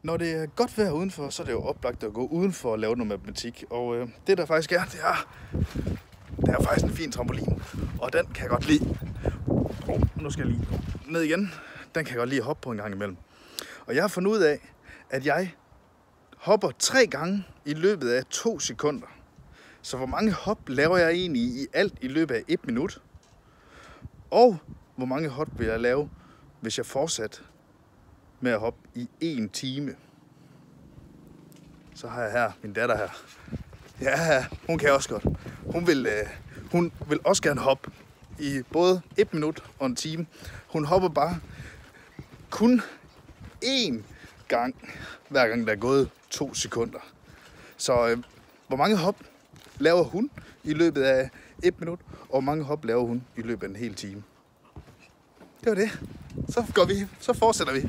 Når det er godt vejr udenfor, så er det jo oplagt at gå udenfor og lave noget matematik. Og det der faktisk er, det er faktisk en fin trampolin. Og den kan jeg godt lide. Nu skal jeg lige ned igen. Den kan jeg godt lide at hoppe på en gang imellem. Og jeg har fundet ud af, at jeg hopper 3 gange i løbet af 2 sekunder. Så hvor mange hop laver jeg egentlig i alt i løbet af 1 minut? Og hvor mange hop vil jeg lave, hvis jeg fortsat med at hoppe i 1 time? Så har jeg her min datter her. Ja, hun kan også godt. Hun vil også gerne hoppe i både 1 minut og 1 time. Hun hopper bare kun 1 gang, hver gang der er gået 2 sekunder. Så hvor mange hop laver hun i løbet af 1 minut, og hvor mange hop laver hun i løbet af en hel time? Det var det. Så fortsætter vi.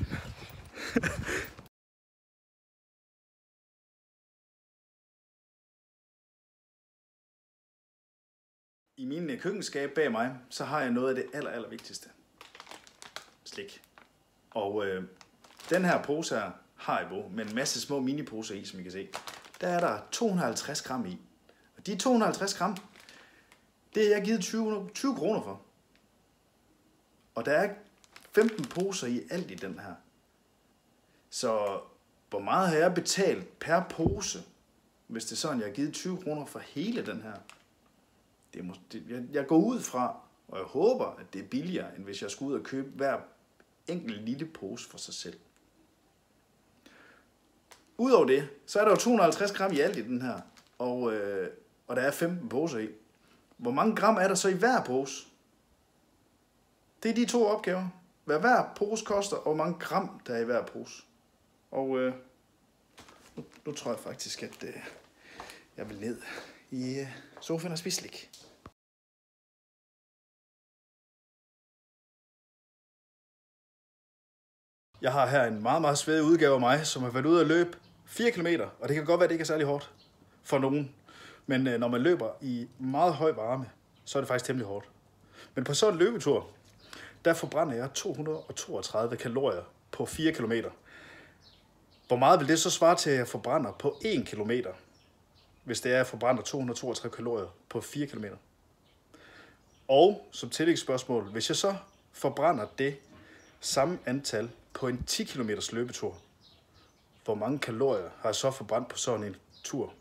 I min køkkenskab bag mig, så har jeg noget af det aller vigtigste. Slik. Og den her pose her, Haribo, med en masse små miniposer i, som I kan se, der er der 250 gram i. Og de 250 gram, det er jeg givet 20 kroner for. Og der er 15 poser i alt i den her. Så hvor meget har jeg betalt per pose, hvis det er sådan, jeg har givet 20 kroner for hele den her? Jeg går ud fra, og jeg håber, at det er billigere, end hvis jeg skulle ud og købe hver enkelt lille pose for sig selv. Udover det, så er der jo 250 gram i alt i den her, og der er 15 poser i. Hvor mange gram er der så i hver pose? Det er de 2 opgaver. Hvad hver pose koster, og hvor mange gram der er i hver pose. Og nu tror jeg faktisk, at jeg vil ned i sofaen og spise slik. Jeg har her en meget svedig udgave af mig, som har været ude at løbe 4 km, og det kan godt være, at det ikke er særlig hårdt for nogen. Men når man løber i meget høj varme, så er det faktisk temmelig hårdt. Men på sådan en løbetur, der forbrænder jeg 232 kalorier på 4 km. Hvor meget vil det så svare til, at jeg forbrænder på 1 km, hvis det er, at jeg forbrænder 232 kalorier på 4 km? Og som tillægsspørgsmål, hvis jeg så forbrænder det samme antal på en 10 km løbetur, hvor mange kalorier har jeg så forbrændt på sådan en tur?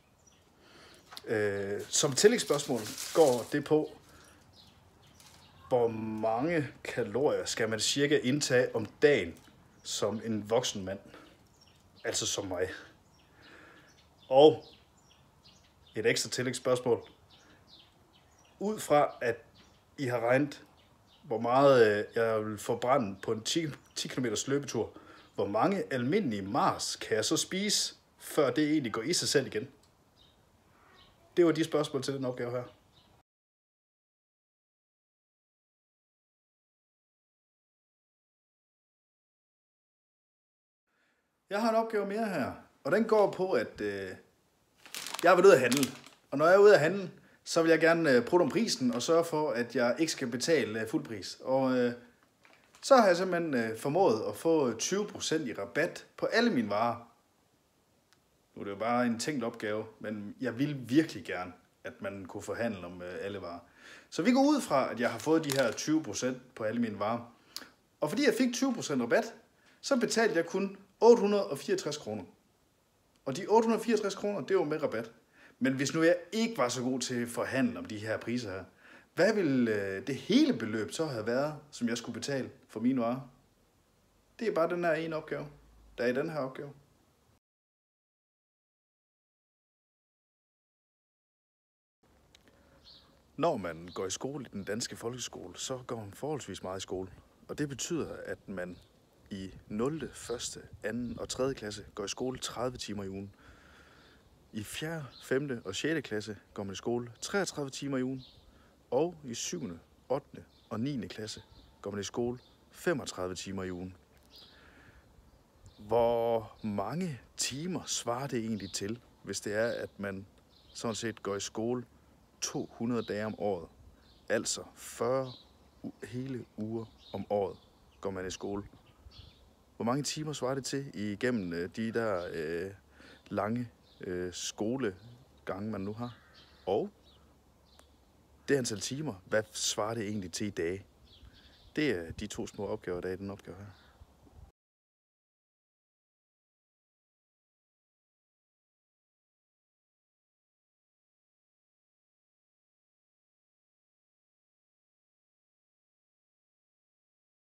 Som tillægsspørgsmål går det på, hvor mange kalorier skal man cirka indtage om dagen som en voksen mand? Altså som mig. Og et ekstra tillægsspørgsmål. Ud fra, at I har regnet, hvor meget jeg vil forbrænde på en 10 km løbetur, hvor mange almindelige Mars kan jeg så spise, før det egentlig går i sig selv igen? Det var de spørgsmål til den opgave her. Jeg har en opgave mere her, og den går på, at jeg har været ude at handle. Og når jeg er ude at handle, så vil jeg gerne prutte om prisen og sørge for, at jeg ikke skal betale fuld pris. Og så har jeg simpelthen formået at få 20% i rabat på alle mine varer. Nu er det jo bare en tænkt opgave, men jeg vil virkelig gerne, at man kunne forhandle om alle varer. Så vi går ud fra, at jeg har fået de her 20% på alle mine varer. Og fordi jeg fik 20% rabat, så betalte jeg kun 864 kroner. Og de 864 kroner, det var med rabat. Men hvis nu jeg ikke var så god til at forhandle om de her priser her, hvad ville det hele beløb så have været, som jeg skulle betale for mine varer? Det er bare den her ene opgave, der er i den her opgave. Når man går i skole i den danske folkeskole, så går man forholdsvis meget i skole. Og det betyder, at man i 0., 1., 2. og 3. klasse går i skole 30 timer i ugen. I 4., 5. og 6. klasse går man i skole 33 timer i ugen. Og i 7., 8. og 9. klasse går man i skole 35 timer i ugen. Hvor mange timer svarer det egentlig til, hvis det er, at man sådan set går i skole 200 dage om året? Altså 40 hele uger om året går man i skole. Hvor mange timer svarer det til igennem de der lange skolegange, man nu har? Og det antal timer, hvad svarer det egentlig til i dage? Det er de 2 små opgaver, der er i den opgave her.